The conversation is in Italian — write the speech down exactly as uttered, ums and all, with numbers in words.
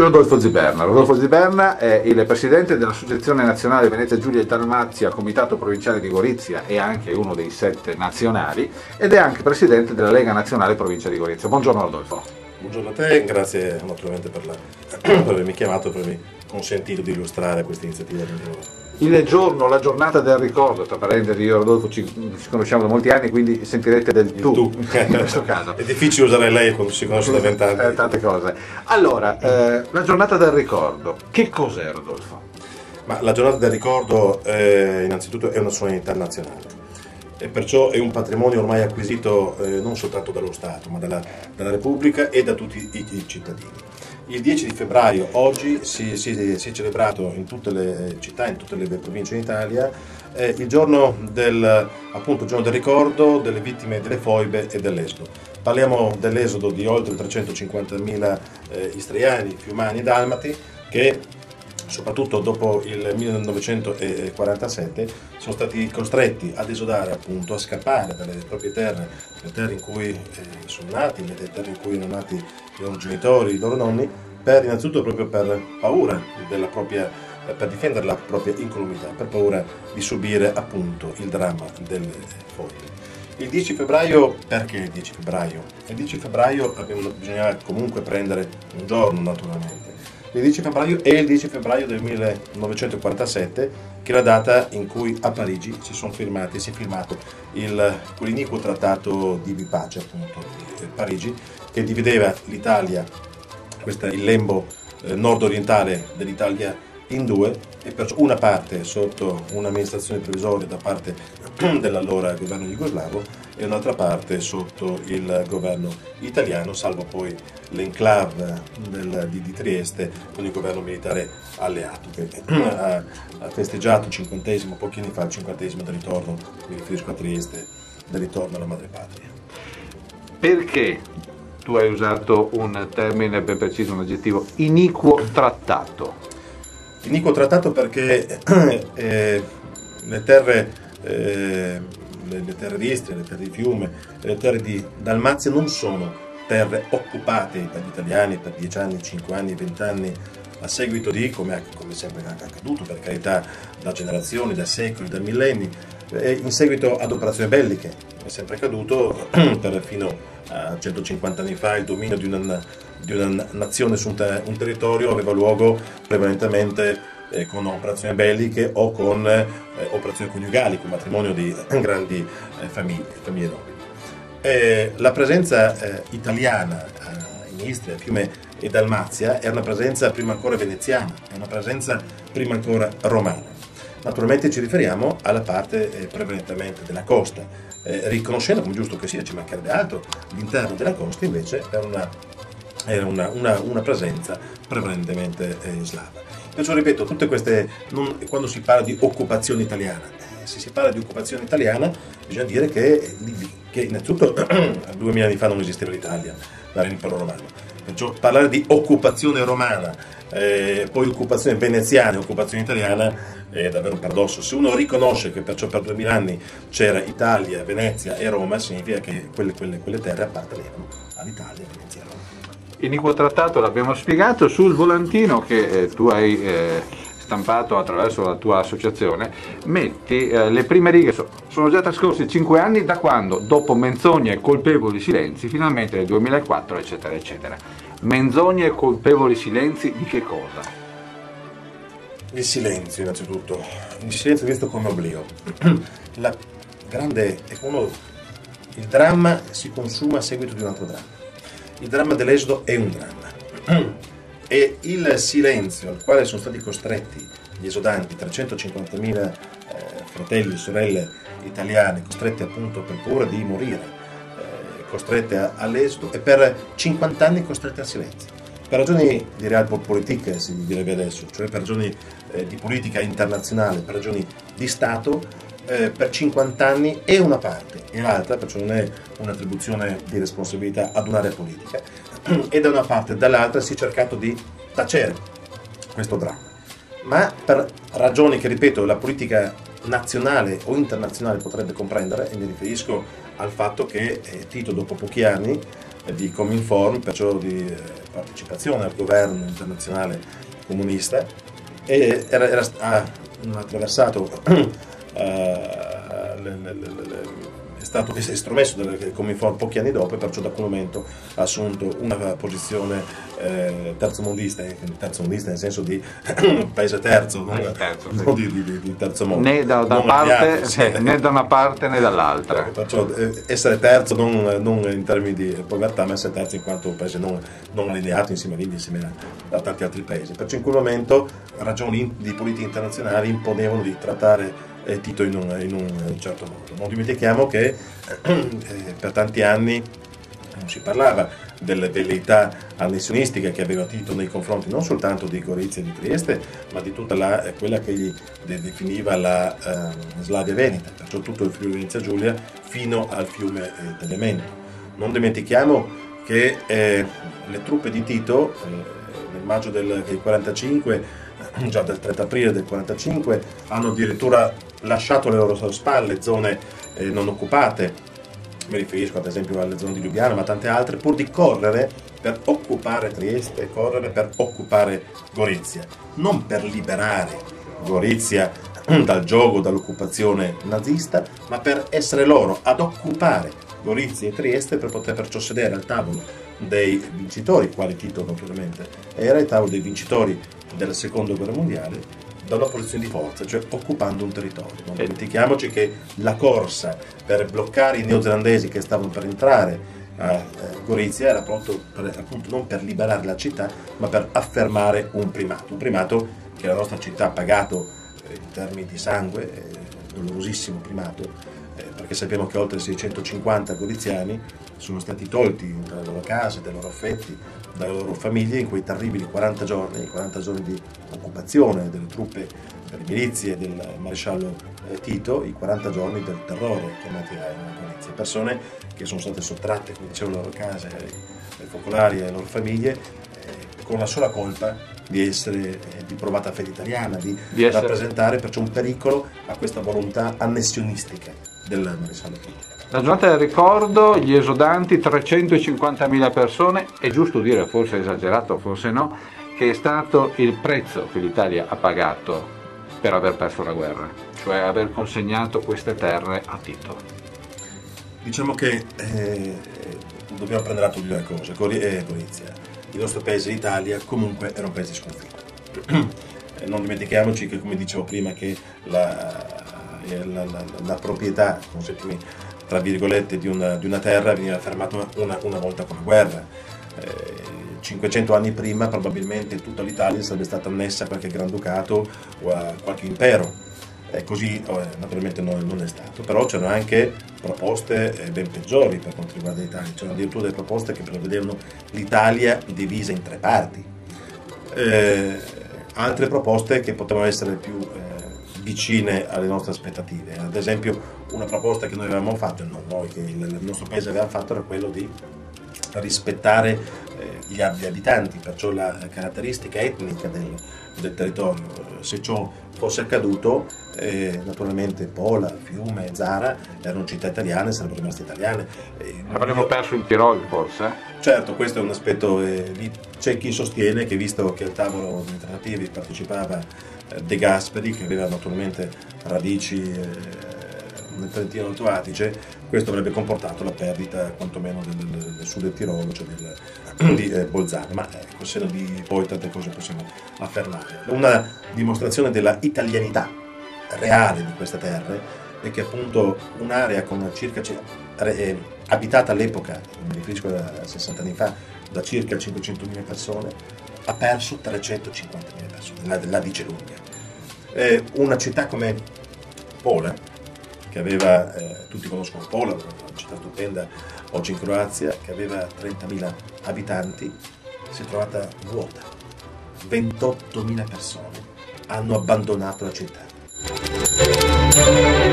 Rodolfo Ziberna. Rodolfo Ziberna è il presidente dell'Associazione Nazionale Venezia Giulia e Dalmazia, Comitato Provinciale di Gorizia e anche uno dei sette nazionali, ed è anche presidente della Lega Nazionale Provincia di Gorizia. Buongiorno Rodolfo. Buongiorno a te, grazie naturalmente per, la, per avermi chiamato, per avermi consentito di illustrare questa iniziativa. Il giorno, la giornata del ricordo, tra parentesi io e Rodolfo ci, ci conosciamo da molti anni, quindi sentirete del tu, tu. in questo caso. È difficile usare lei quando si conosce da vent'anni. Eh, tante cose. Allora, eh, la giornata del ricordo, che cos'è Rodolfo? Ma la giornata del ricordo eh, innanzitutto è una solennità nazionale e perciò è un patrimonio ormai acquisito eh, non soltanto dallo Stato, ma dalla, dalla Repubblica e da tutti i, i cittadini. Il dieci di febbraio oggi si, si, si è celebrato in tutte le città, in tutte le province d'Italia, eh, il giorno del, appunto, il giorno del ricordo delle vittime delle foibe e dell'esodo. Parliamo dell'esodo di oltre trecentocinquantamila eh, istriani, fiumani e dalmati che soprattutto dopo il millenovecentoquarantasette sono stati costretti ad esodare, appunto, a scappare dalle proprie terre, le terre in cui eh, sono nati, le terre in cui erano nati i loro genitori, i loro nonni, per innanzitutto proprio per paura della propria, per difendere la propria incolumità, per paura di subire appunto il dramma delle foibe. Il dieci febbraio, perché il dieci febbraio? Il dieci febbraio abbiamo, bisognava comunque prendere un giorno naturalmente. Il dieci febbraio è il dieci febbraio del millenovecentoquarantasette, che è la data in cui a Parigi si sono firmati, si è firmato il, quell'iniquo trattato di pace, appunto, di Parigi, che divideva l'Italia, questo è il lembo eh, nord-orientale dell'Italia, in due, e perciò una parte sotto un'amministrazione provvisoria da parte dell'allora governo jugoslavo e un'altra parte sotto il governo italiano, salvo poi l'enclave di, di Trieste con il governo militare alleato, che ha, ha festeggiato il cinquantesimo, pochi anni fa, il cinquantesimo del ritorno, mi riferisco a Trieste, del ritorno alla madrepatria. Perché tu hai usato un termine ben preciso, un aggettivo, iniquo trattato? Iniquo trattato perché eh, le terre eh, le, le terre di Istria, le terre di Fiume, le terre di Dalmazia non sono terre occupate dagli italiani per dieci anni, cinque anni, venti anni a seguito di, come, come sempre è accaduto per carità, da generazioni, da secoli, da millenni, eh, in seguito ad operazioni belliche. È sempre accaduto per fino a centocinquanta anni fa il dominio di una, di una nazione su un, ter un territorio aveva luogo prevalentemente Eh, con operazioni belliche o con eh, operazioni coniugali, con matrimonio di eh, grandi eh, famiglie, famiglie nobili. Eh, la presenza eh, italiana eh, in Istria, Fiume e Dalmazia è una presenza prima ancora veneziana, è una presenza prima ancora romana. Naturalmente ci riferiamo alla parte eh, prevalentemente della costa, eh, riconoscendo, come giusto che sia, ci mancherebbe altro, l'interno della costa invece era una, era una, una, una presenza prevalentemente eh, slava. Perciò ripeto, tutte queste, non, quando si parla di occupazione italiana, eh, se si parla di occupazione italiana bisogna dire che, che innanzitutto duemila anni fa non esisteva l'Italia, era l'impero romano. Perciò parlare di occupazione romana, eh, poi occupazione veneziana e occupazione italiana è davvero un paradosso. Se uno riconosce che perciò per duemila anni c'era Italia, Venezia e Roma, significa che quelle, quelle, quelle terre appartenevano all'Italia, Venezia e Roma. Iniquo trattato l'abbiamo spiegato. Sul volantino che eh, tu hai eh, stampato attraverso la tua associazione metti eh, le prime righe, so, sono già trascorsi cinque anni da quando, dopo menzogne e colpevoli silenzi, finalmente nel duemilaquattro eccetera eccetera. Menzogne e colpevoli silenzi di che cosa? Il silenzio innanzitutto, il silenzio visto come oblio. La grande, uno, il dramma si consuma a seguito di un altro dramma. Il dramma dell'esodo è un dramma e il silenzio al quale sono stati costretti gli esodanti, trecentocinquantamila eh, fratelli e sorelle italiani, costretti appunto per paura di morire, eh, costretti all'esodo e per cinquanta anni costretti al silenzio. Per ragioni di realpolitik, si direbbe adesso, cioè per ragioni eh, di politica internazionale, per ragioni di Stato, Eh, per cinquanta anni è una parte e l'altra, perciò non è un'attribuzione di responsabilità ad un'area politica, e da una parte e dall'altra si è cercato di tacere questo dramma, ma per ragioni che, ripeto, la politica nazionale o internazionale potrebbe comprendere, e mi riferisco al fatto che eh, Tito dopo pochi anni di Cominform, perciò di eh, partecipazione al governo internazionale comunista, e era, era, ha attraversato uh, le, le, le, le, è stato estromesso dal Cominform pochi anni dopo, e perciò da quel momento ha assunto una posizione eh, terzomondista, terzomondista nel senso di paese terzo, non, terzo, non di, di, di terzo mondo, né da, da parte, sì, né da una parte né dall'altra. Perciò eh, essere terzo non, non in termini di povertà, ma essere terzo in quanto un paese non, non allineato insieme all'India, insieme a, a tanti altri paesi. Perciò in quel momento ragioni di politica internazionale imponevano di trattare Tito in un, in un certo modo. Non dimentichiamo che eh, per tanti anni non si parlava delle velleità annessionistiche che aveva Tito nei confronti non soltanto di Gorizia e di Trieste, ma di tutta la, quella che egli definiva la eh, Slavia Veneta, perciò tutto il Friuli Venezia Giulia fino al fiume eh, Tagliamento. Non dimentichiamo che eh, le truppe di Tito eh, nel maggio del, del quarantacinque, già del trenta aprile del quarantacinque, hanno addirittura lasciato alle loro spalle zone eh, non occupate, mi riferisco ad esempio alle zone di Lubiana, ma tante altre, pur di correre per occupare Trieste, correre per occupare Gorizia, non per liberare Gorizia dal giogo, dall'occupazione nazista, ma per essere loro ad occupare Gorizia e Trieste, per poter perciò sedere al tavolo dei vincitori, quali Tito naturalmente era, il tavolo dei vincitori della seconda guerra mondiale, da una posizione di forza, cioè occupando un territorio. Non dimentichiamoci che la corsa per bloccare i neozelandesi che stavano per entrare a Gorizia era pronto per, appunto non per liberare la città, ma per affermare un primato, un primato che la nostra città ha pagato in termini di sangue, dolorosissimo primato, perché sappiamo che oltre seicentocinquanta goriziani sono stati tolti dalle loro case, dai loro affetti, dalle loro famiglie in quei terribili quaranta giorni, i quaranta giorni di occupazione delle truppe, delle milizie del maresciallo Tito, i quaranta giorni del terrore chiamati in Gorizia. Persone che sono state sottratte, come dicevo, alle loro case, ai focolari, alle loro famiglie, eh, con la sola colpa di essere eh, di provata fede italiana, di, di essere... rappresentare perciò un pericolo a questa volontà annessionistica del maresciallo Tito. La giornata del ricordo, gli esodanti, trecentocinquantamila persone, è giusto dire, forse esagerato, forse no, che è stato il prezzo che l'Italia ha pagato per aver perso la guerra, cioè aver consegnato queste terre a Tito. Diciamo che eh, dobbiamo prendere atto di due cose. Gorizia, il nostro paese, l'Italia, comunque era un paese sconfitto. Non dimentichiamoci che, come dicevo prima, che la, la, la, la proprietà, consentimi, tra virgolette, di una, di una terra veniva fermata una, una volta con la guerra. Eh, cinquecento anni prima probabilmente tutta l'Italia sarebbe stata annessa a qualche granducato o a qualche impero. Eh, così eh, naturalmente non, non è stato, però c'erano anche proposte eh, ben peggiori per quanto riguarda l'Italia, c'erano addirittura delle proposte che prevedevano l'Italia divisa in tre parti, eh, altre proposte che potevano essere più eh, vicine alle nostre aspettative. Ad esempio, una proposta che noi avevamo fatto, non noi, che il nostro paese aveva fatto, era quello di rispettare eh, gli abitanti, perciò la caratteristica etnica del, del territorio. Se ciò fosse accaduto, eh, naturalmente Pola, Fiume, Zara erano città italiane, sarebbero rimaste italiane. Eh, Avremmo io... perso il Tirol forse? Certo, questo è un aspetto, eh, c'è chi sostiene che, visto che al tavolo delle trattative partecipava eh, De Gasperi, che aveva naturalmente radici eh, nel Trentino Alto Adige, questo avrebbe comportato la perdita quantomeno del, del, del sud del Tirolo, cioè del, di eh, Bolzano, ma ecco, se no di poi tante cose possiamo affermare. Una dimostrazione della italianità reale di queste terre è che appunto un'area con circa eh, abitata all'epoca, mi riferisco a sessanta anni fa, da circa cinquecentomila persone, ha perso trecentocinquantamila persone, la, la dice lunga. Eh, una città come Pola, che aveva, eh, tutti conoscono Pola, una città stupenda oggi in Croazia, che aveva trentamila abitanti, si è trovata vuota. ventottomila persone hanno abbandonato la città.